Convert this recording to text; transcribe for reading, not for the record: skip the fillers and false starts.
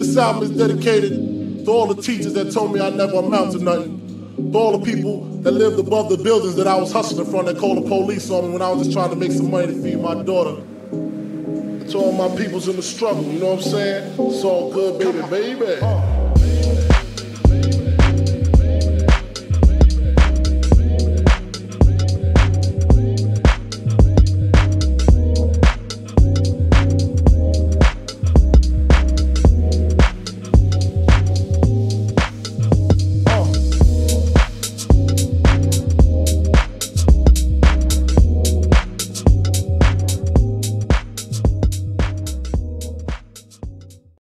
This album is dedicated to all the teachers that told me I never amount to nothing. To all the people that lived above the buildings that I was hustling from that called the police on me when I was just trying to make some money to feed my daughter. And to all my peoples in the struggle, you know what I'm saying? It's all good, baby, baby.